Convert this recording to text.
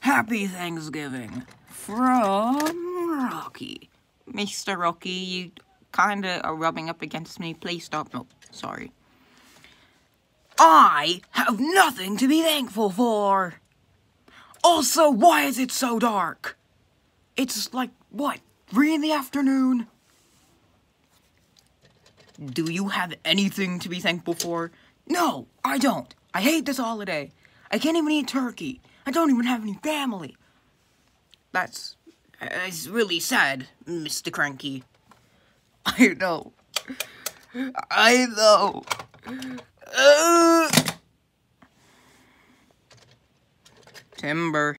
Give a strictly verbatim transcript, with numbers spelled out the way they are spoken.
Happy Thanksgiving from Rocky. Mister Rocky, you kinda are rubbing up against me. Please stop. No, sorry. I have nothing to be thankful for. Also, why is it so dark? It's like, what, three in the afternoon? Do you have anything to be thankful for? No, I don't. I hate this holiday. I can't even eat turkey. I don't even have any family. That's, that's really sad, Mister Cranky. I know. I know. Uh... Timber.